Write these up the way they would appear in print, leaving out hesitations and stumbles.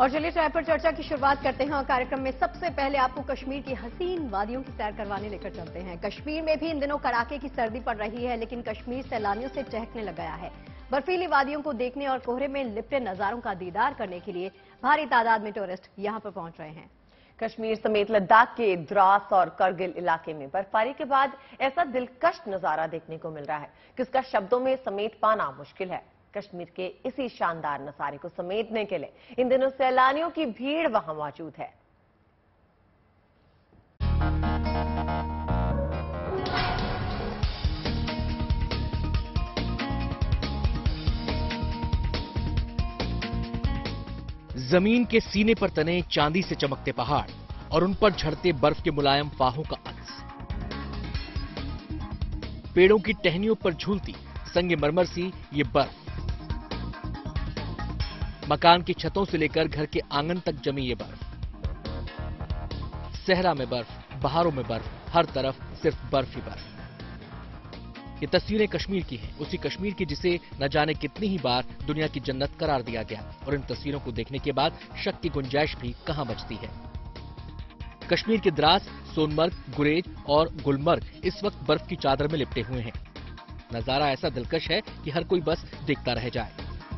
और चलिए चाय पर चर्चा की शुरुआत करते हैं और कार्यक्रम में सबसे पहले आपको कश्मीर की हसीन वादियों की सैर करवाने लेकर चलते हैं। कश्मीर में भी इन दिनों कड़ाके की सर्दी पड़ रही है, लेकिन कश्मीर सैलानियों से चहकने लग गया है। बर्फीली वादियों को देखने और कोहरे में लिपटे नजारों का दीदार करने के लिए भारी तादाद में टूरिस्ट यहां पर पहुंच रहे हैं। कश्मीर समेत लद्दाख के द्रास और करगिल इलाके में बर्फबारी के बाद ऐसा दिलकश नजारा देखने को मिल रहा है कि उसका शब्दों में समेट पाना मुश्किल है। कश्मीर के इसी शानदार नजारे को समेटने के लिए इन दिनों सैलानियों की भीड़ वहां मौजूद है। जमीन के सीने पर तने चांदी से चमकते पहाड़ और उन पर झड़ते बर्फ के मुलायम फाहों का अंश, पेड़ों की टहनियों पर झूलती संगमरमर सी ये बर्फ, मकान की छतों से लेकर घर के आंगन तक जमी ये बर्फ, सहरा में बर्फ, बहारों में बर्फ, हर तरफ सिर्फ बर्फ ही बर्फ। ये तस्वीरें कश्मीर की हैं, उसी कश्मीर की जिसे न जाने कितनी ही बार दुनिया की जन्नत करार दिया गया, और इन तस्वीरों को देखने के बाद शक की गुंजाइश भी कहां बचती है। कश्मीर के द्रास, सोनमर्ग, गुरेज और गुलमर्ग इस वक्त बर्फ की चादर में लिपटे हुए हैं। नजारा ऐसा दिलकश है कि हर कोई बस देखता रह जाए।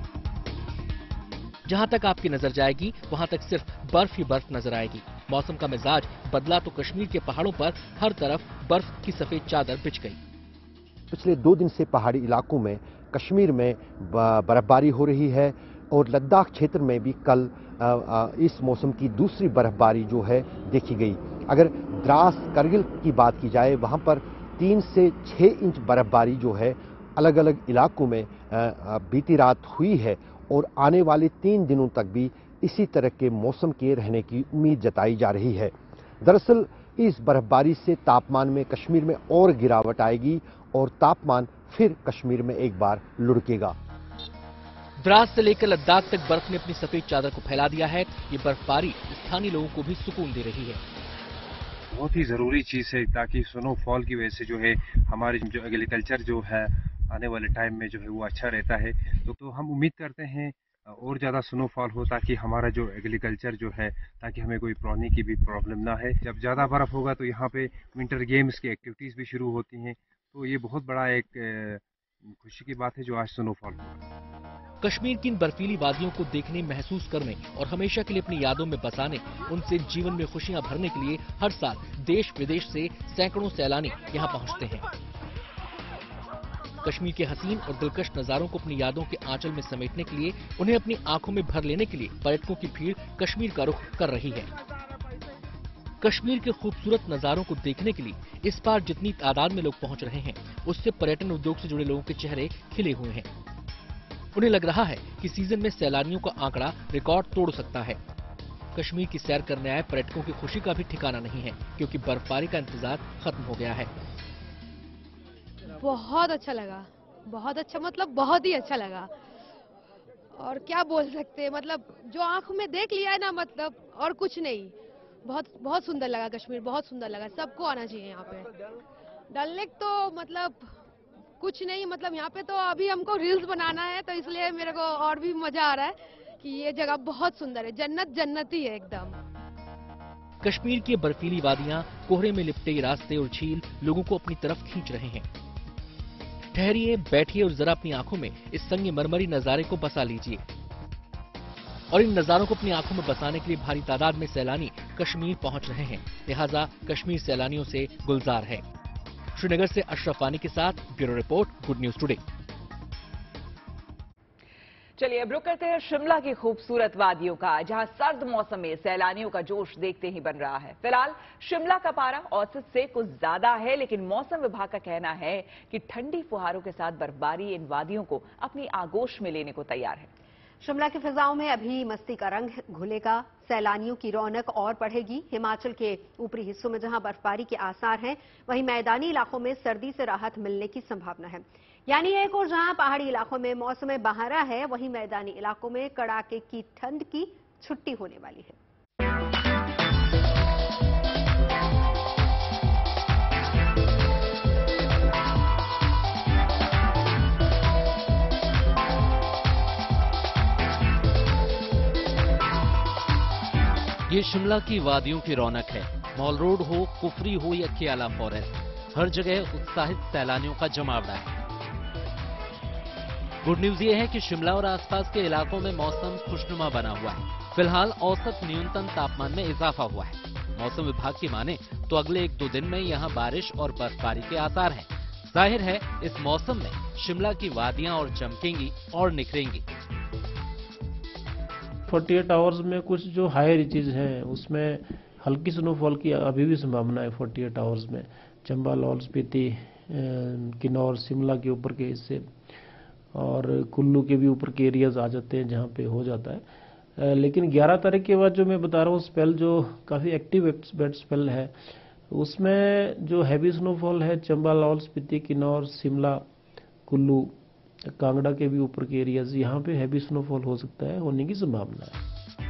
जहां तक आपकी नजर जाएगी वहां तक सिर्फ बर्फ ही बर्फ नजर आएगी। मौसम का मिजाज बदला तो कश्मीर के पहाड़ों पर हर तरफ बर्फ की सफेद चादर बिछ गई। पिछले 2 दिन से पहाड़ी इलाकों में कश्मीर में बर्फबारी हो रही है और लद्दाख क्षेत्र में भी कल इस मौसम की दूसरी बर्फबारी जो है देखी गई। अगर द्रास करगिल की बात की जाए वहां पर 3 से 6 इंच बर्फबारी जो है अलग अलग इलाकों में बीती रात हुई है और आने वाले 3 दिनों तक भी इसी तरह के मौसम के रहने की उम्मीद जताई जा रही है। दरअसल इस बर्फबारी से तापमान में कश्मीर में और गिरावट आएगी और तापमान फिर कश्मीर में एक बार लुढ़केगा। द्रास से लेकर लद्दाख तक बर्फ ने अपनी सफेद चादर को फैला दिया है। ये बर्फबारी स्थानीय लोगों को भी सुकून दे रही है। बहुत ही जरूरी चीज है ताकि स्नोफॉल की वजह से जो है हमारे जो एग्रीकल्चर जो है आने वाले टाइम में जो है वो अच्छा रहता है। तो हम उम्मीद करते हैं और ज़्यादा स्नोफॉल हो ताकि हमारा जो एग्रीकल्चर जो है ताकि हमें कोई पानी की भी प्रॉब्लम ना है। जब ज़्यादा बर्फ़ होगा तो यहाँ पे विंटर गेम्स की एक्टिविटीज़ भी शुरू होती हैं, तो ये बहुत बड़ा एक खुशी की बात है जो आज स्नोफॉल हुआ। कश्मीर की इन बर्फीली वादियों को देखने, महसूस करने और हमेशा के लिए अपनी यादों में बसाने, उनसे जीवन में खुशियां भरने के लिए हर साल देश विदेश से सैकड़ों सैलानी यहाँ पहुँचते हैं। कश्मीर के हसीन और दिलकश नजारों को अपनी यादों के आंचल में समेटने के लिए, उन्हें अपनी आंखों में भर लेने के लिए पर्यटकों की भीड़ कश्मीर का रुख कर रही है। कश्मीर के खूबसूरत नजारों को देखने के लिए इस बार जितनी तादाद में लोग पहुंच रहे हैं, उससे पर्यटन उद्योग से जुड़े लोगों के चेहरे खिले हुए हैं। उन्हें लग रहा है कि सीजन में सैलानियों का आंकड़ा रिकॉर्ड तोड़ सकता है। कश्मीर की सैर करने आए पर्यटकों की खुशी का भी ठिकाना नहीं है, क्योंकि बर्फबारी का इंतजार खत्म हो गया है। बहुत अच्छा लगा, बहुत अच्छा, मतलब बहुत ही अच्छा लगा। और क्या बोल सकते हैं, मतलब जो आंखों में देख लिया है ना, मतलब और कुछ नहीं। बहुत बहुत सुंदर लगा कश्मीर, बहुत सुंदर लगा। सबको आना चाहिए यहाँ पे। डल लेक तो मतलब कुछ नहीं, मतलब यहाँ पे तो अभी हमको रील्स बनाना है, तो इसलिए मेरे को और भी मजा आ रहा है कि ये जगह बहुत सुंदर है। जन्नत जन्नती है एकदम। कश्मीर की बर्फीली वादियां, कोहरे में लिपटे रास्ते और झील लोगों को अपनी तरफ खींच रहे हैं। ठहरिए, बैठिए और जरा अपनी आंखों में इस संगमरमरी नजारे को बसा लीजिए। और इन नजारों को अपनी आंखों में बसाने के लिए भारी तादाद में सैलानी कश्मीर पहुंच रहे हैं। लिहाजा कश्मीर सैलानियों से गुलजार है। श्रीनगर से अशरफ वानी के साथ bureau report, good news today. चलिए अब रुक करते हैं शिमला की खूबसूरत वादियों का, जहां सर्द मौसम में सैलानियों का जोश देखते ही बन रहा है। फिलहाल शिमला का पारा औसत से कुछ ज्यादा है, लेकिन मौसम विभाग का कहना है कि ठंडी फुहारों के साथ बर्फबारी इन वादियों को अपनी आगोश में लेने को तैयार है। शिमला की फिजाओं में अभी मस्ती का रंग घुलेगा, सैलानियों की रौनक और बढ़ेगी। हिमाचल के ऊपरी हिस्सों में जहां बर्फबारी के आसार हैं, वहीं मैदानी इलाकों में सर्दी से राहत मिलने की संभावना है। यानी एक और जहां पहाड़ी इलाकों में मौसम बहारा है, वहीं मैदानी इलाकों में कड़ाके की ठंड की छुट्टी होने वाली है। ये शिमला की वादियों की रौनक है। मॉल रोड हो, कुफरी हो या कियाला फॉरेस्ट, हर जगह उत्साहित सैलानियों का जमावड़ा है। गुड न्यूज ये है कि शिमला और आसपास के इलाकों में मौसम खुशनुमा बना हुआ है। फिलहाल औसत न्यूनतम तापमान में इजाफा हुआ है। मौसम विभाग की माने तो अगले 1-2 दिन में यहाँ बारिश और बर्फबारी के आसार हैं। जाहिर है इस मौसम में शिमला की वादियां और चमकेंगी और निखरेंगी। 48 आवर्स में कुछ जो हाई रीचेज हैं उसमें हल्की स्नोफॉल की अभी भी संभावना है। 48 आवर्स में चंबा, लाहौल स्पीति, किन्नौर, शिमला के ऊपर के हिस्से और कुल्लू के भी ऊपर के एरियाज आ जाते हैं जहाँ पे हो जाता है। लेकिन 11 तारीख के बाद जो मैं बता रहा हूँ स्पेल जो काफ़ी एक्टिव वेट स्पेल है, उसमें जो हैवी स्नोफॉल है चंबा, लाहौल स्पीति, किन्नौर, शिमला, कुल्लू, कांगड़ा के भी ऊपर के एरियाज, यहाँ पे हैवी स्नोफॉल हो सकता है, होने की संभावना है।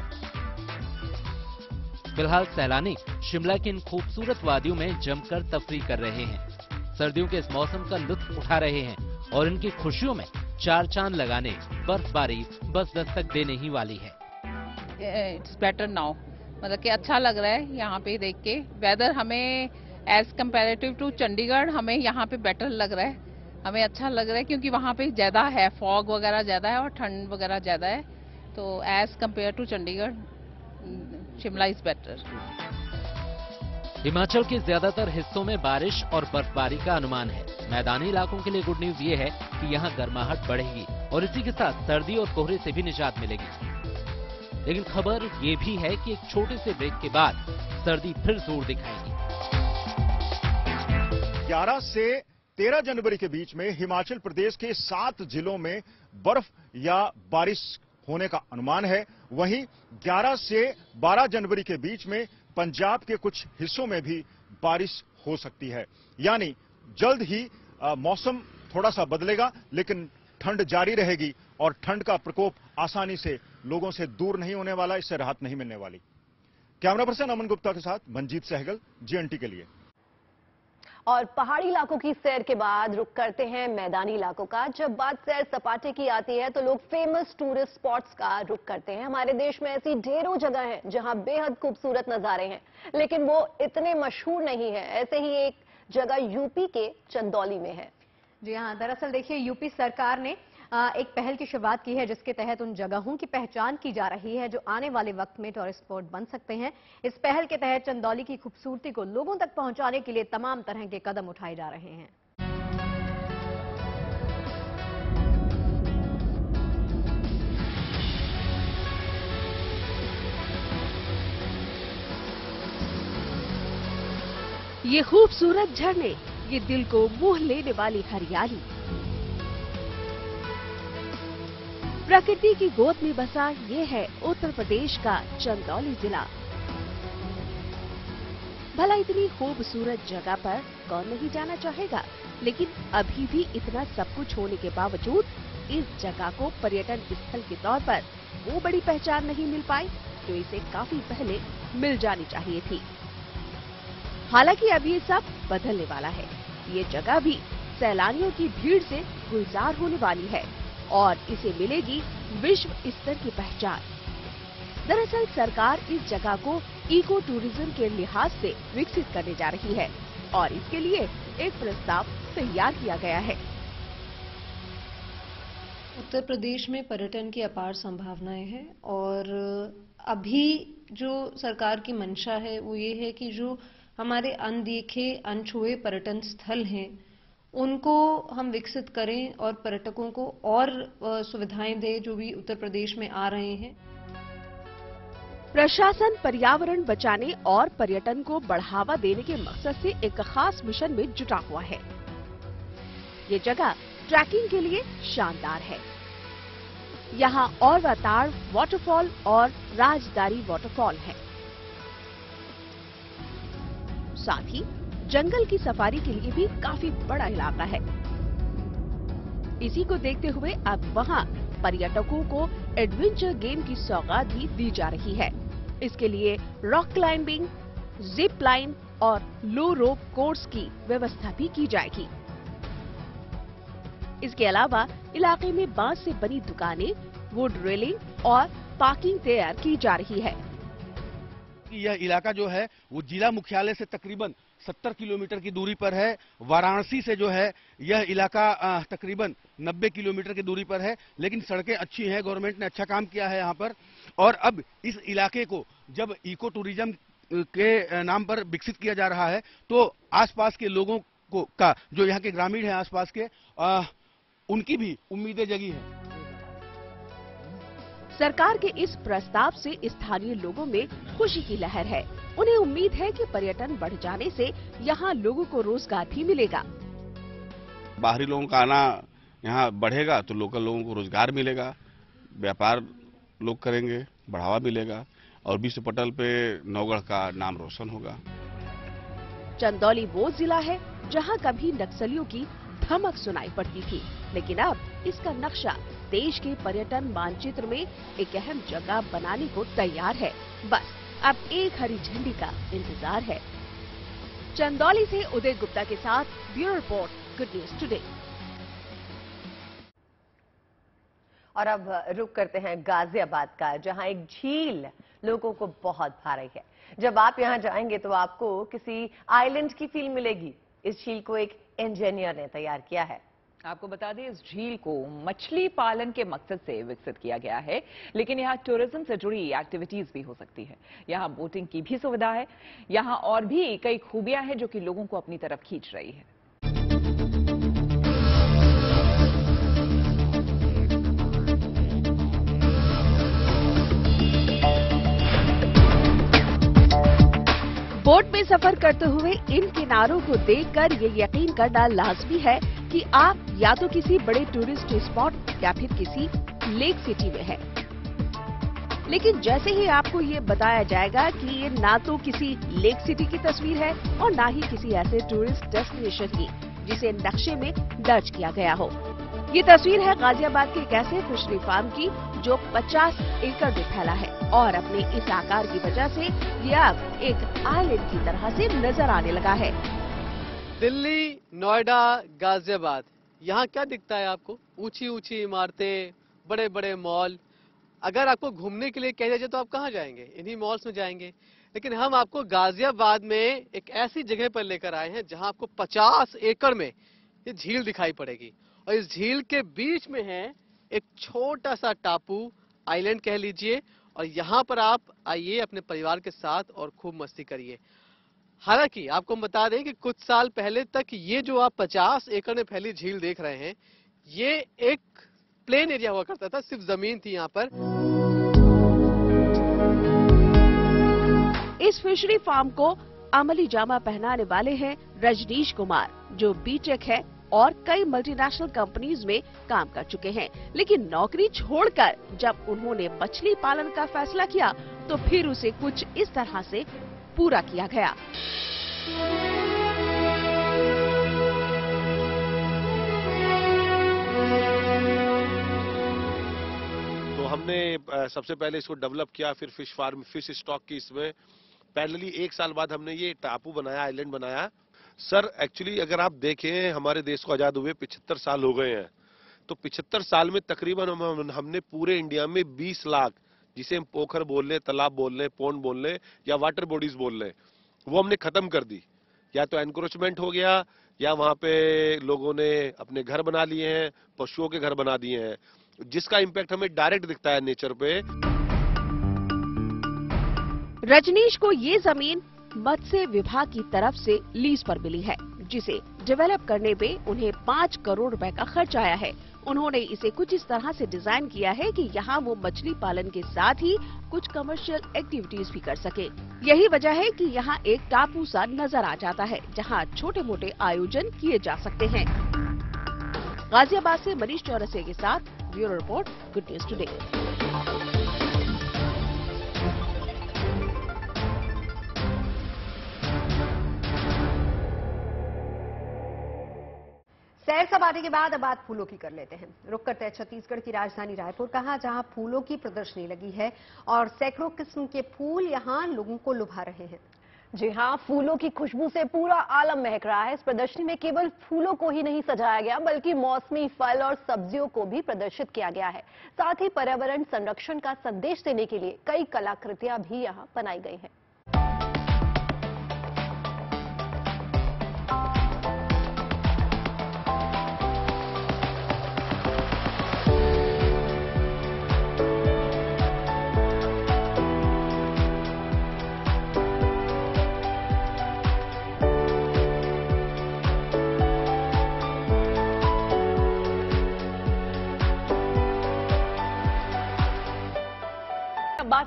फिलहाल सैलानी शिमला की इन खूबसूरत वादियों में जमकर तफरीह कर रहे हैं। सर्दियों के इस मौसम का लुत्फ उठा रहे हैं और इनकी खुशियों में 4 चांद लगाने बर्फबारी बस दस्तक देने ही वाली है। इट्स बेटर नाउ, मतलब कि अच्छा लग रहा है यहाँ पे देख के। वेदर हमें एज कम्पेरेटिव टू चंडीगढ़ हमें यहाँ पे बेटर लग रहा है, हमें अच्छा लग रहा है क्योंकि वहाँ पे ज्यादा है, फॉग वगैरह ज्यादा है और ठंड वगैरह ज्यादा है। तो as compared to Chandigarh Shimla is better. Himachal के ज्यादातर हिस्सों में बारिश और बर्फबारी का अनुमान है। मैदानी इलाकों के लिए गुड न्यूज ये है कि यहाँ गर्माहट बढ़ेगी और इसी के साथ सर्दी और कोहरे से भी निजात मिलेगी। लेकिन खबर ये भी है कि एक छोटे से ब्रेक के बाद सर्दी फिर जोर दिखाएगी। 11 से 13 जनवरी के बीच में हिमाचल प्रदेश के 7 जिलों में बर्फ या बारिश होने का अनुमान है। वहीं 11 से 12 जनवरी के बीच में पंजाब के कुछ हिस्सों में भी बारिश हो सकती है। यानी जल्द ही मौसम थोड़ा सा बदलेगा, लेकिन ठंड जारी रहेगी और ठंड का प्रकोप आसानी से लोगों से दूर नहीं होने वाला, इससे राहत नहीं मिलने वाली। कैमरा पर्सन अमन गुप्ता के साथ मंजीत सहगल, GNT के लिए। और पहाड़ी इलाकों की सैर के बाद रुक करते हैं मैदानी इलाकों का। जब बात सैर सपाटे की आती है तो लोग फेमस टूरिस्ट स्पॉट्स का रुक करते हैं। हमारे देश में ऐसी ढेरों जगह हैं जहां बेहद खूबसूरत नजारे हैं, लेकिन वो इतने मशहूर नहीं है। ऐसे ही एक जगह यूपी के चंदौली में है। जी हाँ, दरअसल देखिए यूपी सरकार ने एक पहल की शुरुआत की है जिसके तहत उन जगहों की पहचान की जा रही है जो आने वाले वक्त में टूरिस्ट स्पॉट बन सकते हैं। इस पहल के तहत चंदौली की खूबसूरती को लोगों तक पहुंचाने के लिए तमाम तरह के कदम उठाए जा रहे हैं। ये खूबसूरत झरने, ये दिल को मोह लेने वाली हरियाली, प्रकृति की गोद में बसा ये है उत्तर प्रदेश का चंदौली जिला। भला इतनी खूबसूरत जगह पर कौन नहीं जाना चाहेगा, लेकिन अभी भी इतना सब कुछ होने के बावजूद इस जगह को पर्यटन स्थल के तौर पर वो बड़ी पहचान नहीं मिल पाई जो इसे काफी पहले मिल जानी चाहिए थी। हालांकि अब ये सब बदलने वाला है। ये जगह भी सैलानियों की भीड़ से गुलजार होने वाली है और इसे मिलेगी विश्व स्तर की पहचान। दरअसल सरकार इस जगह को इको टूरिज्म के लिहाज से विकसित करने जा रही है और इसके लिए एक प्रस्ताव तैयार किया गया है। उत्तर प्रदेश में पर्यटन की अपार संभावनाएं हैं और अभी जो सरकार की मंशा है वो ये है कि जो हमारे अनदेखे अनछुए पर्यटन स्थल हैं उनको हम विकसित करें और पर्यटकों को और सुविधाएं दें जो भी उत्तर प्रदेश में आ रहे हैं। प्रशासन पर्यावरण बचाने और पर्यटन को बढ़ावा देने के मकसद से एक खास मिशन में जुटा हुआ है। ये जगह ट्रैकिंग के लिए शानदार है। यहाँ औरवाताड़ वाटरफॉल और राजदारी वाटरफॉल है। साथ ही जंगल की सफारी के लिए भी काफी बड़ा इलाका है। इसी को देखते हुए अब वहाँ पर्यटकों को एडवेंचर गेम की सौगात भी दी जा रही है। इसके लिए रॉक क्लाइंबिंग, जिप लाइन और लो रोप कोर्स की व्यवस्था भी की जाएगी। इसके अलावा इलाके में बांस से बनी दुकानें, वुड रेलिंग और पार्किंग तैयार की जा रही है। क्योंकि यह इलाका जो है वो जिला मुख्यालय से तकरीबन 70 किलोमीटर की दूरी पर है। वाराणसी से जो है यह इलाका तकरीबन 90 किलोमीटर की दूरी पर है। लेकिन सड़कें अच्छी हैं, गवर्नमेंट ने अच्छा काम किया है यहाँ पर। और अब इस इलाके को जब इको टूरिज्म के नाम पर विकसित किया जा रहा है तो आसपास के लोगों को का जो यहाँ के ग्रामीण हैं आसपास के उनकी भी उम्मीदें जगी हैं। सरकार के इस प्रस्ताव से स्थानीय लोगों में खुशी की लहर है। उन्हें उम्मीद है कि पर्यटन बढ़ जाने से यहाँ लोगों को रोजगार भी मिलेगा। बाहरी लोगों का आना यहाँ बढ़ेगा तो लोकल लोगों को रोजगार मिलेगा, व्यापार लोग करेंगे, बढ़ावा मिलेगा और विश्व पटल पे नौगढ़ का नाम रोशन होगा। चंदौली वो जिला है जहाँ कभी नक्सलियों की धमक सुनाई पड़ती थी, लेकिन अब इसका नक्शा देश के पर्यटन मानचित्र में एक अहम जगह बनाने को तैयार है। बस अब एक हरी झंडी का इंतजार है। चंदौली से उदय गुप्ता के साथ bureau report, good news today. और अब रुक करते हैं गाजियाबाद का, जहां एक झील लोगों को बहुत भा रही है। जब आप यहां जाएंगे तो आपको किसी आइलैंड की फील मिलेगी। इस झील को एक इंजीनियर ने तैयार किया है। आपको बता दें, इस झील को मछली पालन के मकसद से विकसित किया गया है, लेकिन यहाँ टूरिज्म से जुड़ी एक्टिविटीज भी हो सकती है। यहाँ बोटिंग की भी सुविधा है। यहाँ और भी कई खूबियां हैं जो कि लोगों को अपनी तरफ खींच रही है। बोट में सफर करते हुए इन किनारों को देखकर ये यकीन करना लाजमी है कि आप या तो किसी बड़े टूरिस्ट स्पॉट या फिर किसी लेक सिटी में हैं। लेकिन जैसे ही आपको ये बताया जाएगा कि ये ना तो किसी लेक सिटी की तस्वीर है और ना ही किसी ऐसे टूरिस्ट डेस्टिनेशन की जिसे नक्शे में दर्ज किया गया हो। ये तस्वीर है गाजियाबाद के एक ऐसे फिशरी फार्म की जो 50 एकड़ में फैला है और अपने इस आकार की वजह से ये अब एक आइलैंड की तरह से नजर आने लगा है। दिल्ली, नोएडा, गाजियाबाद, यहाँ क्या दिखता है आपको? ऊंची ऊंची इमारतें, बड़े बड़े मॉल। अगर आपको घूमने के लिए कह जाए तो आप कहाँ जाएंगे? इन्हीं मॉल्स में जाएंगे। लेकिन हम आपको गाजियाबाद में एक ऐसी जगह पर लेकर आए हैं जहाँ आपको 50 एकड़ में ये झील दिखाई पड़ेगी और इस झील के बीच में है एक छोटा सा टापू, आइलैंड कह लीजिए, और यहाँ पर आप आइए अपने परिवार के साथ और खूब मस्ती करिए। हालांकि आपको बता दें कि कुछ साल पहले तक ये जो आप 50 एकड़ में फैली झील देख रहे हैं, ये एक प्लेन एरिया हुआ करता था, सिर्फ जमीन थी यहाँ पर। इस फिशरी फार्म को अमली जामा पहनाने वाले हैं रजनीश कुमार, जो बीटेक है और कई मल्टीनेशनल कंपनीज में काम कर चुके हैं। लेकिन नौकरी छोड़कर जब उन्होंने मछली पालन का फैसला किया तो फिर उसे कुछ इस तरह से पूरा किया गया। तो हमने सबसे पहले इसको डेवलप किया, फिर फिश फार्म, फिश स्टॉक की इसमें पैरेलली 1 साल बाद हमने ये टापू बनाया, आइलैंड बनाया। सर एक्चुअली अगर आप देखें, हमारे देश को आजाद हुए 75 साल हो गए हैं, तो 75 साल में तकरीबन हमने पूरे इंडिया में 20 लाख, जिसे हम पोखर बोल लें, तालाब बोल लें, पौंड बोल लें या वाटर बॉडीज बोल लें, वो हमने खत्म कर दी। या तो एनक्रोचमेंट हो गया या वहां पे लोगों ने अपने घर बना लिए हैं, पशुओं के घर बना दिए हैं, जिसका इम्पैक्ट हमें डायरेक्ट दिखता है नेचर पे। रजनीश को ये जमीन मत्स्य विभाग की तरफ से लीज पर मिली है, जिसे डेवलप करने में उन्हें 5 करोड़ रुपए का खर्च आया है। उन्होंने इसे कुछ इस तरह से डिजाइन किया है कि यहाँ वो मछली पालन के साथ ही कुछ कमर्शियल एक्टिविटीज भी कर सके। यही वजह है कि यहाँ एक टापू सा नजर आ जाता है, जहाँ छोटे मोटे आयोजन किए जा सकते हैं। गाजियाबाद से मनीष चौरसिया के साथ bureau report, good news today. सैर सपाटे के बाद अब बात फूलों की कर लेते हैं। रुक करते हैं छत्तीसगढ़ की राजधानी रायपुर कहाँ, जहां फूलों की प्रदर्शनी लगी है और सैकड़ों किस्म के फूल यहां लोगों को लुभा रहे हैं। जी हाँ, फूलों की खुशबू से पूरा आलम महक रहा है। इस प्रदर्शनी में केवल फूलों को ही नहीं सजाया गया, बल्कि मौसमी फल और सब्जियों को भी प्रदर्शित किया गया है। साथ ही पर्यावरण संरक्षण का संदेश देने के लिए कई कलाकृतियां भी यहाँ बनाई गई हैं।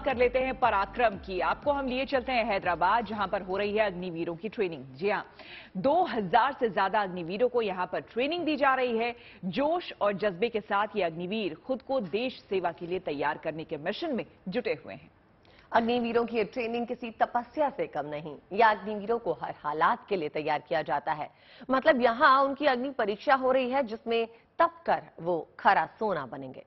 कर लेते हैं पराक्रम की। आपको हम लिए चलते हैं हैदराबाद, जहां पर हो रही है अग्निवीरों की ट्रेनिंग। जी हां, 2000 से ज्यादा अग्निवीरों को यहां पर ट्रेनिंग दी जा रही है। जोश और जज्बे के साथ ये अग्निवीर खुद को देश सेवा के लिए तैयार करने के मिशन में जुटे हुए हैं। अग्निवीरों की ये ट्रेनिंग किसी तपस्या से कम नहीं। या अग्निवीरों को हर हालात के लिए तैयार किया जाता है। मतलब यहाँ उनकी अग्नि परीक्षा हो रही है, जिसमें तप कर वो खरा सोना बनेंगे।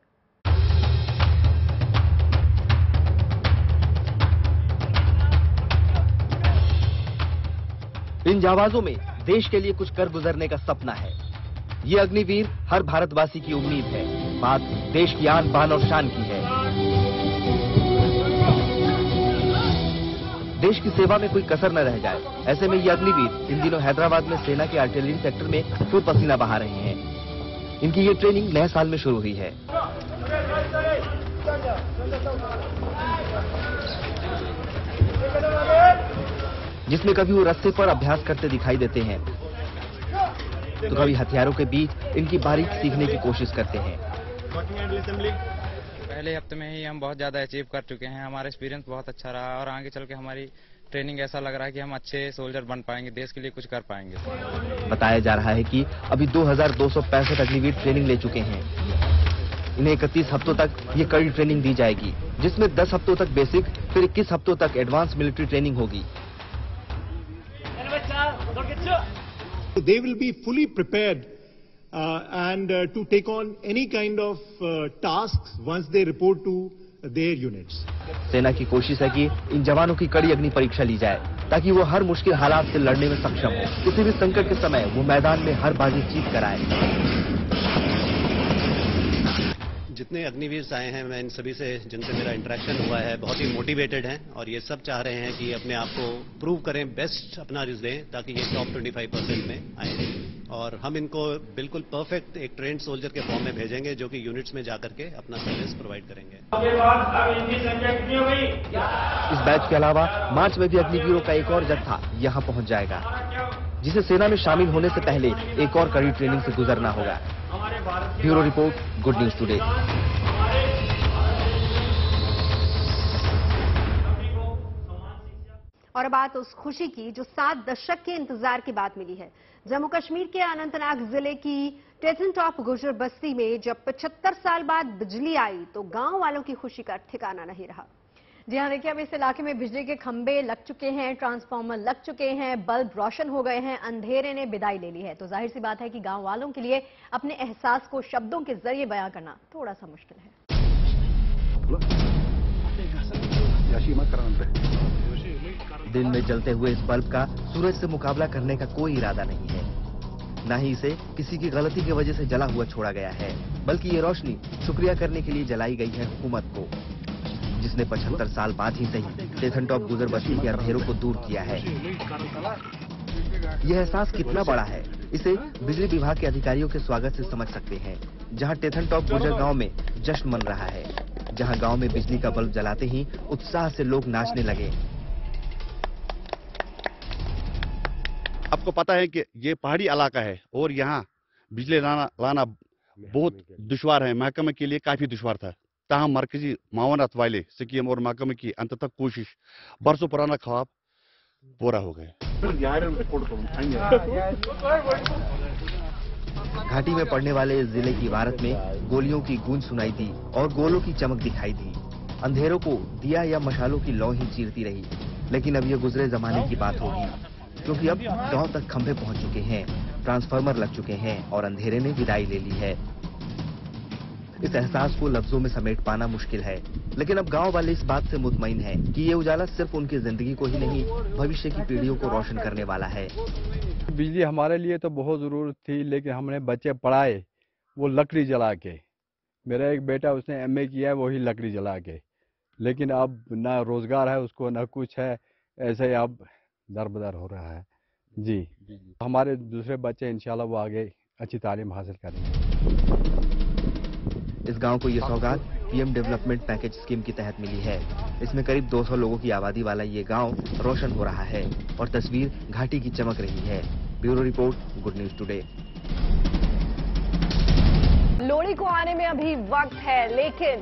इन जाबाजों में देश के लिए कुछ कर गुजरने का सपना है। ये अग्निवीर हर भारतवासी की उम्मीद है। बात देश की आन बान और शान की है। देश की सेवा में कोई कसर न रह जाए, ऐसे में ये अग्निवीर इन दिनों हैदराबाद में सेना के आर्टिलरी सेक्टर में खूब पसीना बहा रहे हैं। इनकी ये ट्रेनिंग नए साल में शुरू हुई है। जिसमें कभी वो रस्से पर अभ्यास करते दिखाई देते हैं, तो कभी हथियारों के बीच इनकी बारीक सीखने की कोशिश करते हैं। पहले हफ्ते में ही हम बहुत ज्यादा अचीव कर चुके हैं। हमारा एक्सपीरियंस बहुत अच्छा रहा और आगे चल के हमारी ट्रेनिंग ऐसा लग रहा है कि हम अच्छे सोल्जर बन पाएंगे, देश के लिए कुछ कर पाएंगे। बताया जा रहा है कि अभी 2265 अग्निवीर ट्रेनिंग ले चुके हैं। इन्हें 31 हफ्तों तक ये कड़ी ट्रेनिंग दी जाएगी, जिसमें 10 हफ्तों तक बेसिक, फिर 21 हफ्तों तक एडवांस मिलिट्री ट्रेनिंग होगी। They will be fully prepared and to take on any kind of tasks once they report to their units. सेना की कोशिश है कि इन जवानों की कड़ी अग्नि परीक्षा ली जाए, ताकि वो हर मुश्किल हालात से लड़ने में सक्षम हो। किसी भी संकट के समय वो मैदान में हर बाजी जीत कर आए। जितने अग्निवीर आए हैं, मैं इन सभी से जिनसे मेरा इंटरेक्शन हुआ है, बहुत ही मोटिवेटेड हैं और ये सब चाह रहे हैं कि अपने आप को प्रूव करें, बेस्ट अपना रिजल्ट दें, ताकि ये टॉप 25% में आए। और हम इनको बिल्कुल परफेक्ट एक ट्रेंड सोल्जर के फॉर्म में भेजेंगे, जो कि यूनिट्स में जाकर के अपना सर्विस प्रोवाइड करेंगे। इस बैच के अलावा मार्च में भी अग्निवीरों का एक और जत्था यहाँ पहुँच जाएगा, जिसे सेना में शामिल होने से पहले एक और कड़ी ट्रेनिंग से गुजरना होगा। Bureau report, good news today. और बात उस खुशी की जो 7 दशक के इंतजार के बाद मिली है। जम्मू कश्मीर के अनंतनाग जिले की टेथनटॉप गुजर बस्ती में जब 75 साल बाद बिजली आई, तो गांव वालों की खुशी का ठिकाना नहीं रहा। जी हाँ, देखिए अब इस इलाके में बिजली के खंभे लग चुके हैं, ट्रांसफार्मर लग चुके हैं, बल्ब रोशन हो गए हैं, अंधेरे ने विदाई ले ली है। तो जाहिर सी बात है कि गांव वालों के लिए अपने एहसास को शब्दों के जरिए बयां करना थोड़ा सा मुश्किल है। दिन में जलते हुए इस बल्ब का सूरज से मुकाबला करने का कोई इरादा नहीं है। न ही इसे किसी की गलती की वजह से जला हुआ छोड़ा गया है, बल्कि ये रोशनी शुक्रिया करने के लिए जलाई गई है हुकूमत को, जिसने 75 साल बाद ही सही टेथनटॉप गुजर बस्ती के अंधेरों को दूर किया है। यह एहसास कितना बड़ा है, इसे बिजली विभाग के अधिकारियों के स्वागत से समझ सकते हैं, जहां टेथनटॉप गुजर गांव में जश्न मन रहा है, जहां गांव में बिजली का बल्ब जलाते ही उत्साह से लोग नाचने लगे। आपको पता है कि ये पहाड़ी इलाका है और यहाँ बिजली लाना बहुत दुश्वार है, महकमे के लिए काफी दुश्वार था। ताहम मरकजी मावनत वाले स्कीम और महकमे की अंत तक कोशिश, बरसों पुराना ख्वाब पूरा हो गया। घाटी में पड़ने वाले इस जिले की इबारत में गोलियों की गूंज सुनाई दी और गोलों की चमक दिखाई दी। अंधेरों को दिया या मशालों की लौ ही चीरती रही। लेकिन अब ये गुजरे जमाने की बात होगी, क्योंकि अब गांव तक खंभे पहुंच चुके हैं, ट्रांसफार्मर लग चुके हैं और अंधेरे ने विदाई ले ली है। इस एहसास को लफ्जों में समेट पाना मुश्किल है, लेकिन अब गांव वाले इस बात से मुतमईन हैं कि ये उजाला सिर्फ उनकी जिंदगी को ही नहीं, भविष्य की पीढ़ियों को रोशन करने वाला है। बिजली हमारे लिए तो बहुत जरूरत थी, लेकिन हमने बच्चे पढ़ाए वो लकड़ी जला के। मेरा एक बेटा उसने MA किया है वही लकड़ी जला के, लेकिन अब ना रोजगार है उसको ना कुछ है, ऐसे ही अब दरबदर हो रहा है। जी हमारे दूसरे बच्चे इंशाल्लाह वो आगे अच्छी तालीम हासिल करेंगे। इस गांव को ये सौगात PM डेवलपमेंट पैकेज स्कीम के तहत मिली है। इसमें करीब 200 लोगों की आबादी वाला ये गांव रोशन हो रहा है और तस्वीर घाटी की चमक रही है। Bureau report, good news today. Lohri को आने में अभी वक्त है, लेकिन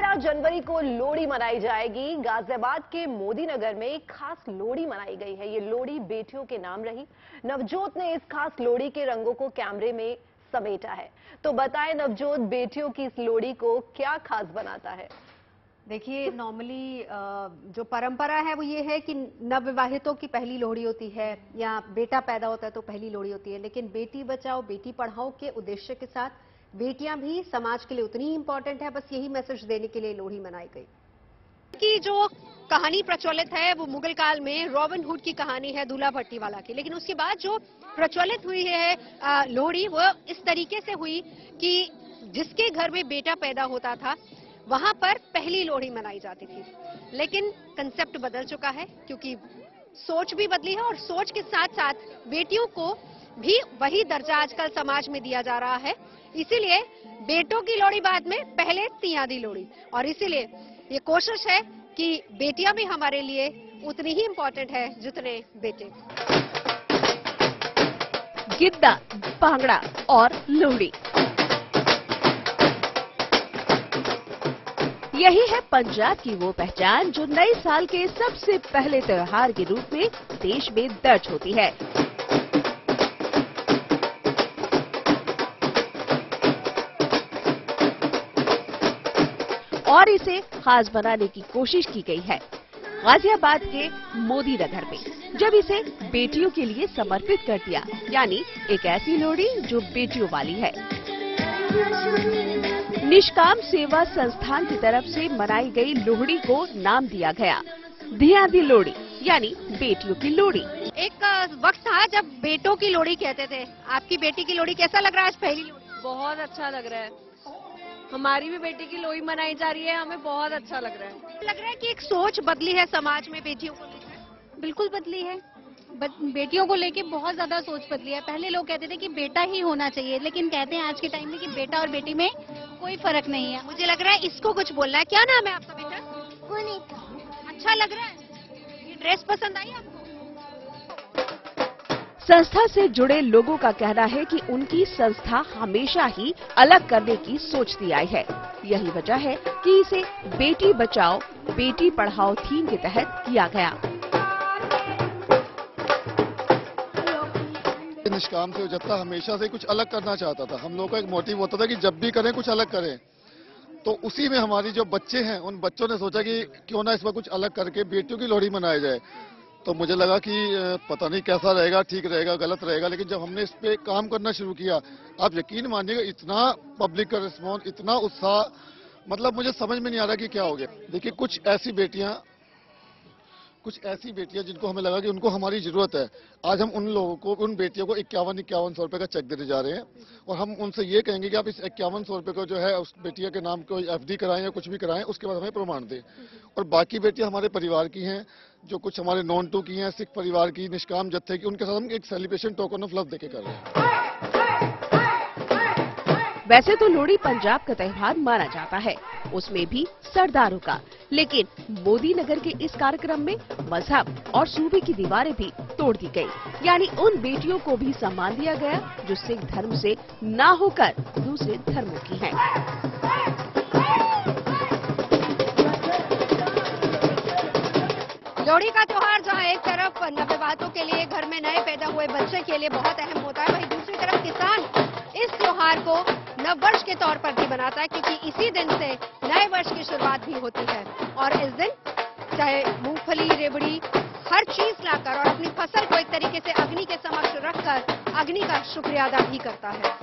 13 जनवरी को लोहड़ी मनाई जाएगी। गाजियाबाद के मोदी नगर में एक खास लोहड़ी मनाई गई है। ये लोहड़ी बेटियों के नाम रही। नवजोत ने इस खास लोहड़ी के रंगों को कैमरे में समेटा है। तो बताएं नवजोत, बेटियों की इस लोहड़ी को क्या खास बनाता है? देखिए, नॉर्मली जो परंपरा है वो ये है कि नवविवाहितों की पहली लोहड़ी होती है या बेटा पैदा होता है तो पहली लोहड़ी होती है, लेकिन बेटी बचाओ बेटी पढ़ाओ के उद्देश्य के साथ बेटियां भी समाज के लिए उतनी ही इंपॉर्टेंट है। बस यही मैसेज देने के लिए लोहड़ी मनाई गई। की जो कहानी प्रचलित है वो मुगल काल में रॉबिन हुड की कहानी है, दूल्हा भट्टी वाला की। लेकिन उसके बाद जो प्रचलित हुई है लोहड़ी, वो इस तरीके से हुई कि जिसके घर में बेटा पैदा होता था वहां पर पहली लोहड़ी मनाई जाती थी। लेकिन कंसेप्ट बदल चुका है क्योंकि सोच भी बदली है और सोच के साथ साथ बेटियों को भी वही दर्जा आजकल समाज में दिया जा रहा है। इसीलिए बेटों की लोहड़ी बाद में, पहले तियादी लोहड़ी। और इसीलिए ये कोशिश है कि बेटियां भी हमारे लिए उतनी ही इम्पोर्टेंट है जितने बेटे। गिद्दा, भांगड़ा और लोहड़ी, यही है पंजाब की वो पहचान जो नए साल के सबसे पहले त्योहार के रूप में देश में दर्ज होती है। और इसे खास बनाने की कोशिश की गई है गाजियाबाद के मोदी नगर में, जब इसे बेटियों के लिए समर्पित कर दिया। यानी एक ऐसी लोहड़ी जो बेटियों वाली है। निष्काम सेवा संस्थान की तरफ से मनाई गई लोहड़ी को नाम दिया गया धियादी लोहड़ी, यानी बेटियों की लोहड़ी। एक वक्त था जब बेटों की लोहड़ी कहते थे। आपकी बेटी की लोहड़ी कैसा लग रहा है आज पहली लोहड़ी? बहुत अच्छा लग रहा है। हमारी भी बेटी की लोहड़ी मनाई जा रही है, हमें बहुत अच्छा लग रहा है। लग रहा है कि एक सोच बदली है समाज में बेटियों को लेकर। बिल्कुल बदली है। बेटियों को लेके बहुत ज्यादा सोच बदली है। पहले लोग कहते थे कि बेटा ही होना चाहिए, लेकिन कहते हैं आज के टाइम में कि बेटा और बेटी में कोई फर्क नहीं है। मुझे लग रहा है इसको कुछ बोलना है। क्या नाम है आपका बेटा? पुनीता। अच्छा लग रहा है? ये ड्रेस पसंद आई आपको? संस्था से जुड़े लोगों का कहना है कि उनकी संस्था हमेशा ही अलग करने की सोचती आई है। यही वजह है कि इसे बेटी बचाओ बेटी पढ़ाओ थीम के तहत किया गया। निष्काम से जत्था हमेशा से कुछ अलग करना चाहता था। हम लोगों का एक मोटिव होता था कि जब भी करें कुछ अलग करें। तो उसी में हमारी जो बच्चे हैं उन बच्चों ने सोचा कि क्यों ना इस बार कुछ अलग करके बेटियों की लोहड़ी मनाई जाए। तो मुझे लगा कि पता नहीं कैसा रहेगा, ठीक रहेगा, गलत रहेगा, लेकिन जब हमने इस पे काम करना शुरू किया, आप यकीन मानिएगा इतना पब्लिक का रिस्पॉन्स, इतना उत्साह, मतलब मुझे समझ में नहीं आ रहा कि क्या हो गया। देखिए कुछ ऐसी बेटियां जिनको हमें लगा कि उनको हमारी जरूरत है। आज हम उन लोगों को, उन बेटियों को 51-51 रुपए का चेक देने जा रहे हैं और हम उनसे ये कहेंगे कि आप इस 51 रुपए को जो है उस बेटिया के नाम को FD कराएं या कुछ भी कराएं, उसके बाद हमें प्रमाण दें। और बाकी बेटियां हमारे परिवार की हैं, जो कुछ हमारे नॉन टू की हैं, सिख परिवार की, निष्काम जत्थे की, उनके साथ हम एक सेलिब्रेशन टोकन ऑफ लव देके कर रहे हैं। वैसे तो लोहड़ी पंजाब का त्योहार माना जाता है, उसमें भी सरदारों का, लेकिन मोदी नगर के इस कार्यक्रम में मजहब और सूबे की दीवारें भी तोड़ दी गई। यानी उन बेटियों को भी सम्मान दिया गया जो सिख धर्म से ना होकर दूसरे धर्मों की हैं। लोहड़ी का त्योहार जहां एक तरफ नवविवाहितों के लिए, घर में नए पैदा हुए बच्चे के लिए बहुत अहम होता है, वहीं दूसरी तरफ किसान इस त्योहार को नववर्ष के तौर पर भी मनाता है, क्योंकि इसी दिन से नए वर्ष की शुरुआत भी होती है। और इस दिन चाहे मूंगफली, रेवड़ी, हर चीज लाकर और अपनी फसल को एक तरीके से अग्नि के समक्ष रखकर अग्नि का शुक्रिया अदा भी करता है।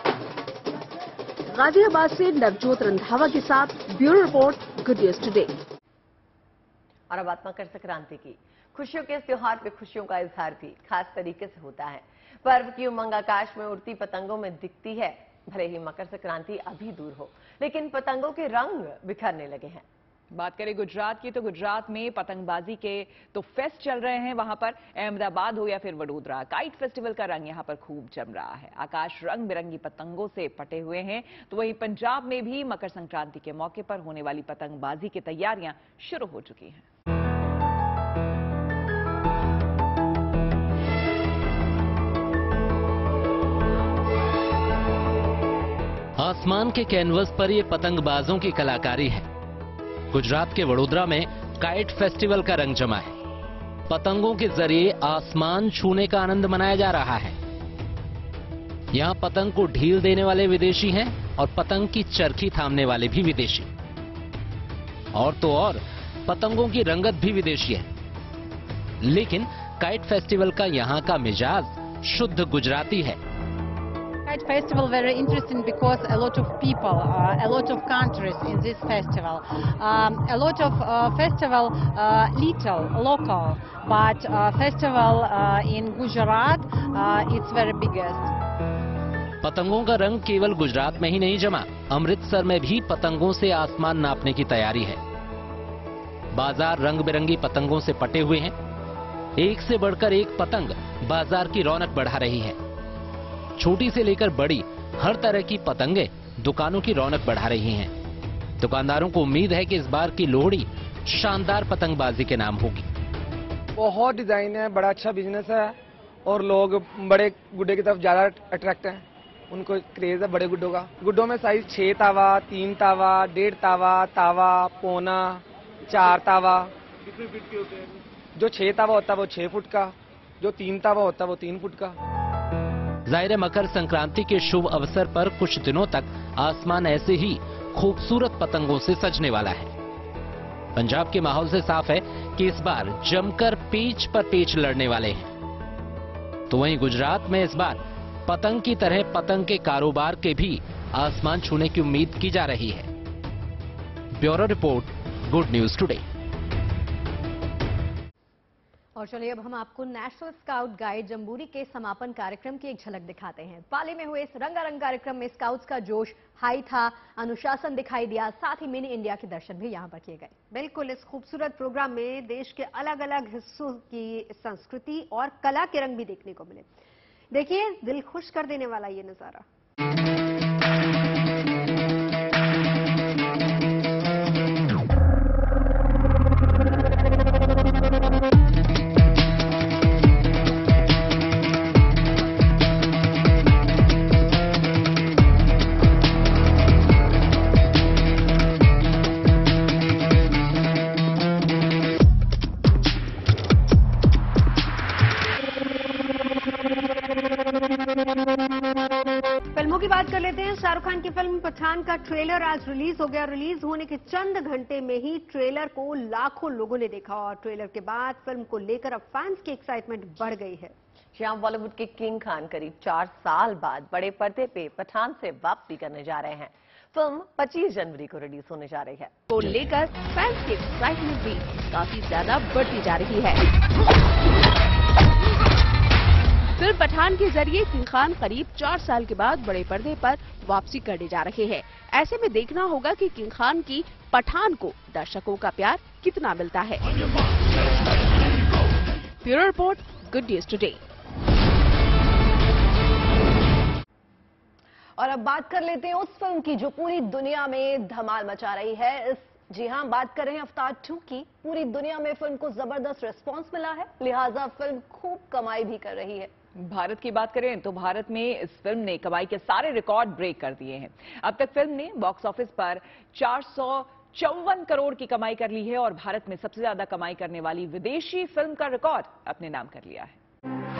गाजियाबाद से नवजोत रंधावा के साथ bureau report, good news today. और अब मकर संक्रांति की खुशियों के इस त्योहार पे खुशियों का इजहार भी खास तरीके से होता है। पर्व की उमंग आकाश में उड़ती पतंगों में दिखती है। भले ही मकर संक्रांति अभी दूर हो, लेकिन पतंगों के रंग बिखरने लगे हैं। बात करें गुजरात की, तो गुजरात में पतंगबाजी के तो फेस्ट चल रहे हैं। वहां पर अहमदाबाद हो या फिर वडोदरा, काइट फेस्टिवल का रंग यहां पर खूब जम रहा है। आकाश रंग बिरंगी पतंगों से पटे हुए हैं। तो वहीं पंजाब में भी मकर संक्रांति के मौके पर होने वाली पतंगबाजी की तैयारियां शुरू हो चुकी हैं। आसमान के कैनवस पर ये पतंगबाजों की कलाकारी है। गुजरात के वडोदरा में काइट फेस्टिवल का रंग जमा है। पतंगों के जरिए आसमान छूने का आनंद मनाया जा रहा है। यहाँ पतंग को ढील देने वाले विदेशी हैं और पतंग की चरखी थामने वाले भी विदेशी। और तो और पतंगों की रंगत भी विदेशी है। लेकिन काइट फेस्टिवल का यहाँ का मिजाज शुद्ध गुजराती है। Kite festival very interesting because a lot of people, a lot of countries in this festival, a lot of festival little local, but festival in Gujarat it's very biggest. पतंगों का रंग केवल गुजरात में ही नहीं जमा, अमृतसर में भी पतंगों से आसमान नापने की तैयारी है। बाजार रंग बिरंगी पतंगों से पटे हुए हैं। एक से बढ़कर एक पतंग बाजार की रौनक बढ़ा रही है। छोटी से लेकर बड़ी हर तरह की पतंगे दुकानों की रौनक बढ़ा रही हैं। दुकानदारों को उम्मीद है कि इस बार की लोहड़ी शानदार पतंगबाजी के नाम होगी। बहुत डिजाइन है, बड़ा अच्छा बिजनेस है और लोग बड़े गुड्डे की तरफ ज्यादा अट्रैक्ट हैं। उनको क्रेज है बड़े गुड्डों का। गुड्डों में साइज 6 तावा, 3 तावा, 1.5 तावा, तावा, पौना, 4 तावा। कितने फीट के होते हैं? जो 6 तावा होता है वो 6 फुट का, जो 3 तावा होता है वो 3 फुट का। जाहिर है मकर संक्रांति के शुभ अवसर पर कुछ दिनों तक आसमान ऐसे ही खूबसूरत पतंगों से सजने वाला है। पंजाब के माहौल से साफ है कि इस बार जमकर पेच पर पेच लड़ने वाले हैं। तो वहीं गुजरात में इस बार पतंग की तरह पतंग के कारोबार के भी आसमान छूने की उम्मीद की जा रही है। Bureau report, good news today. और चलिए अब हम आपको नेशनल स्काउट गाइड जम्बूरी के समापन कार्यक्रम की एक झलक दिखाते हैं। पाली में हुए इस रंगारंग कार्यक्रम में स्काउट्स का जोश हाई था, अनुशासन दिखाई दिया, साथ ही मिनी इंडिया के दर्शन भी यहां पर किए गए। बिल्कुल, इस खूबसूरत प्रोग्राम में देश के अलग अलग हिस्सों की संस्कृति और कला के रंग भी देखने को मिले। देखिए, दिल खुश कर देने वाला ये नजारा। फिल्मों की बात कर लेते हैं। शाहरुख खान की फिल्म पठान का ट्रेलर आज रिलीज हो गया। रिलीज होने के चंद घंटे में ही ट्रेलर को लाखों लोगों ने देखा और ट्रेलर के बाद फिल्म को लेकर अब फैंस की एक्साइटमेंट बढ़ गई है। श्याम बॉलीवुड के किंग खान करीब 4 साल बाद बड़े पर्दे पे पठान से वापसी करने जा रहे हैं। फिल्म 25 जनवरी को रिलीज होने जा रही है। को लेकर फैंस की एक्साइटमेंट भी काफी ज्यादा बढ़ती जा रही है। फिल्म पठान के जरिए किंग खान करीब 4 साल के बाद बड़े पर्दे पर वापसी करने जा रहे हैं। ऐसे में देखना होगा कि किंग खान की पठान को दर्शकों का प्यार कितना मिलता है। Bureau report, good news today. और अब बात कर लेते हैं उस फिल्म की जो पूरी दुनिया में धमाल मचा रही है। जी हां, बात कर रहे हैं अवतार 2 की। पूरी दुनिया में फिल्म को जबरदस्त रिस्पांस मिला है, लिहाजा फिल्म खूब कमाई भी कर रही है। भारत की बात करें तो भारत में इस फिल्म ने कमाई के सारे रिकॉर्ड ब्रेक कर दिए हैं। अब तक फिल्म ने बॉक्स ऑफिस पर 454 करोड़ की कमाई कर ली है और भारत में सबसे ज्यादा कमाई करने वाली विदेशी फिल्म का रिकॉर्ड अपने नाम कर लिया है।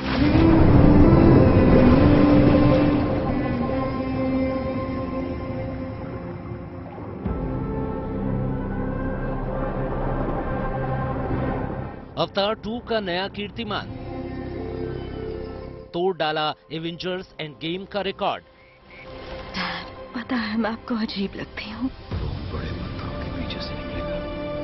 अवतार 2 का नया कीर्तिमान, तोड़ डाला एवेंजर्स एंड गेम का रिकॉर्ड। पता है मैं आपको अजीब लगती हूँ, बड़े मंत्रों के पीछे से निकलेगा,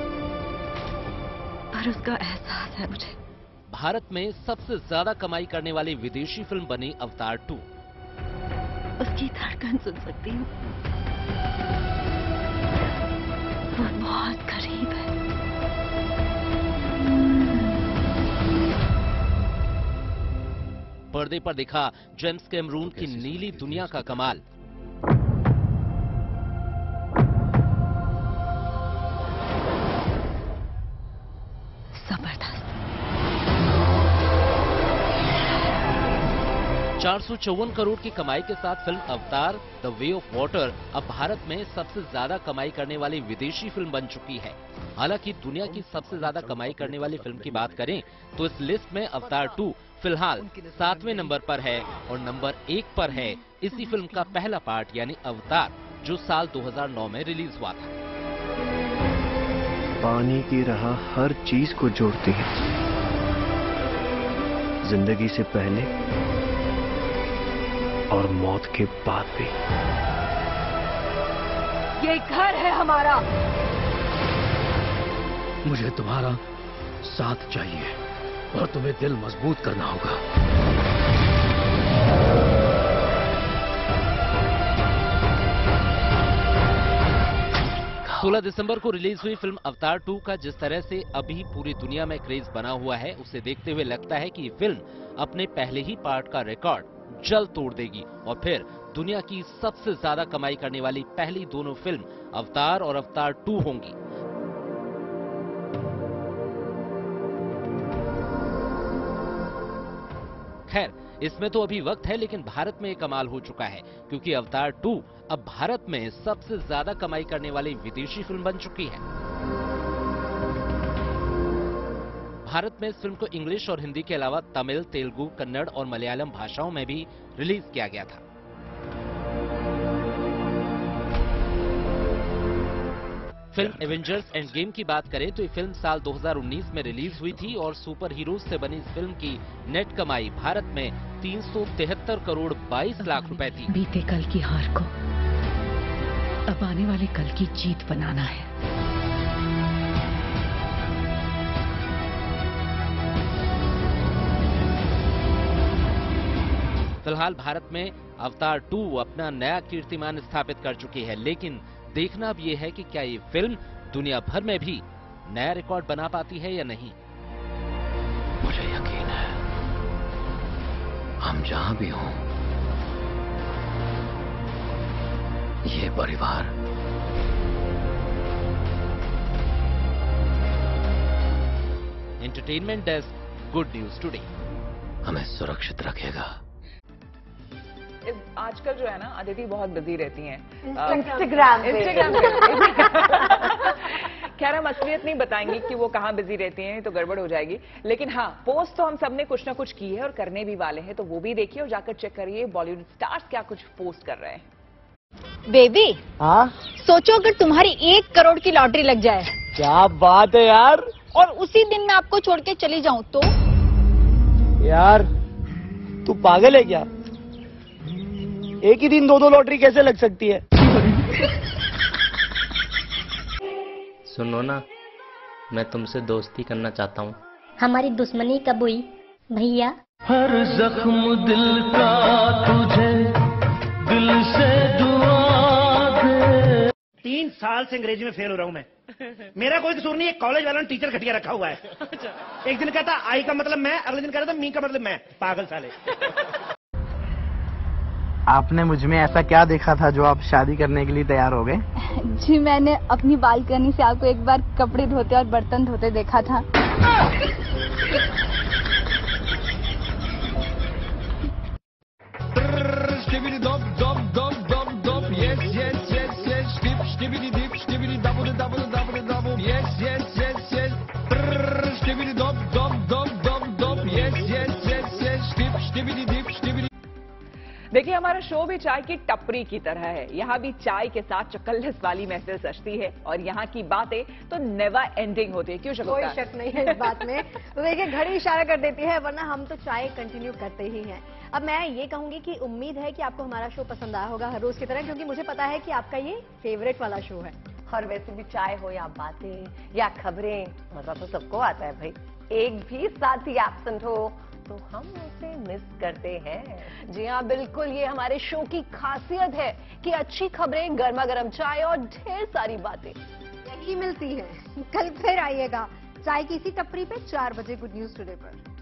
पर उसका एहसास है मुझे। भारत में सबसे ज्यादा कमाई करने वाली विदेशी फिल्म बनी अवतार 2। उसकी धड़कन सुन सकती हूँ, वो बहुत करीब है। पर्दे पर दिखा जेम्स कैमरून की नीली दुनिया का कमाल। जबरदस्त। 454 करोड़ की कमाई के साथ फिल्म अवतार द वे ऑफ वाटर अब भारत में सबसे ज्यादा कमाई करने वाली विदेशी फिल्म बन चुकी है। हालांकि दुनिया की सबसे ज्यादा कमाई करने वाली फिल्म की बात करें तो इस लिस्ट में अवतार 2 फिलहाल 7वें नंबर पर है और नंबर 1 पर है इसी फिल्म का पहला पार्ट यानी अवतार, जो साल 2009 में रिलीज हुआ था। पानी की राह हर चीज को जोड़ती है, जिंदगी से पहले और मौत के बाद भी। ये घर है हमारा। मुझे तुम्हारा साथ चाहिए और तुम्हें दिल मजबूत करना होगा। 16 दिसंबर को रिलीज हुई फिल्म अवतार 2 का जिस तरह से अभी पूरी दुनिया में क्रेज बना हुआ है, उसे देखते हुए लगता है कि ये फिल्म अपने पहले ही पार्ट का रिकॉर्ड जल्द तोड़ देगी और फिर दुनिया की सबसे ज्यादा कमाई करने वाली पहली दोनों फिल्म अवतार और अवतार 2 होंगी। खैर, इसमें तो अभी वक्त है, लेकिन भारत में कमाल हो चुका है क्योंकि अवतार 2 अब भारत में सबसे ज्यादा कमाई करने वाली विदेशी फिल्म बन चुकी है। भारत में इस फिल्म को इंग्लिश और हिंदी के अलावा तमिल, तेलुगु, कन्नड़ और मलयालम भाषाओं में भी रिलीज किया गया था। फिल्म एवेंजर्स एंड गेम की बात करें तो ये फिल्म साल 2019 में रिलीज हुई थी और सुपर हीरोज से बनी इस फिल्म की नेट कमाई भारत में 373 करोड़ 22 लाख रुपए थी। बीते कल की हार को अब आने वाले कल की जीत बनाना है। फिलहाल भारत में अवतार 2 अपना नया कीर्तिमान स्थापित कर चुकी है, लेकिन देखना अब ये है कि क्या ये फिल्म दुनिया भर में भी नया रिकॉर्ड बना पाती है या नहीं। मुझे यकीन है हम जहां भी हों, ये परिवार entertainment desk, good news today. हमें सुरक्षित रखेगा। आजकल जो है ना, अदिति बहुत बिजी रहती हैं इंस्टाग्राम पे। खैर, हम असलियत नहीं बताएंगे कि वो कहाँ बिजी रहती हैं, तो गड़बड़ हो जाएगी। लेकिन हाँ, पोस्ट तो हम सब ने कुछ ना कुछ की है और करने भी वाले हैं, तो वो भी देखिए और जाकर चेक करिए बॉलीवुड स्टार्स क्या कुछ पोस्ट कर रहे हैं। बेबी, हाँ सोचो अगर तुम्हारी 1 करोड़ की लॉटरी लग जाए। क्या बात है यार। और उसी दिन मैं आपको छोड़ के चली जाऊं तो? यार तू पागल है क्या? एक ही दिन 2 लॉटरी कैसे लग सकती है? सुनो ना, मैं तुमसे दोस्ती करना चाहता हूँ। हमारी दुश्मनी कब हुई भैया? हर जख्म दिल का तुझे दिल से दुआ दे। 3 साल से अंग्रेजी में फेल हो रहा हूँ मैं। मेरा कोई कसूर नहीं है, कॉलेज वालों ने टीचर घटिया रखा हुआ है। एक दिन कहता आई का मतलब मैं, अगले दिन कहता था मी का मतलब मैं। पागल साले। आपने मुझ में ऐसा क्या देखा था जो आप शादी करने के लिए तैयार हो गए? जी, मैंने अपनी बालकनी से आपको एक बार कपड़े धोते और बर्तन धोते देखा था। देखिए, हमारा शो भी चाय की टपरी की तरह है। यहाँ भी चाय के साथ चकल्लस वाली महफिल सजती है और यहाँ की बातें तो नेवर एंडिंग होती है। क्यों शकुंतला? कोई शक नहीं है इस बात में। तो देखिए, घड़ी इशारा कर देती है, वरना हम तो चाय कंटिन्यू करते ही हैं। अब मैं ये कहूंगी कि उम्मीद है कि आपको हमारा शो पसंद आया होगा हर रोज की तरह, क्योंकि मुझे पता है कि आपका ये फेवरेट वाला शो है। और वैसे भी चाय हो या बातें या खबरें, मजा तो सबको आता है भाई। एक भी साथी एब्सेंट हो तो हम उसे मिस करते हैं। जी हाँ, बिल्कुल, ये हमारे शो की खासियत है कि अच्छी खबरें, गर्मा गर्म चाय और ढेर सारी बातें यही मिलती है। कल फिर आइएगा चाय की इसी टपरी पे 4 बजे गुड न्यूज टुडे पर।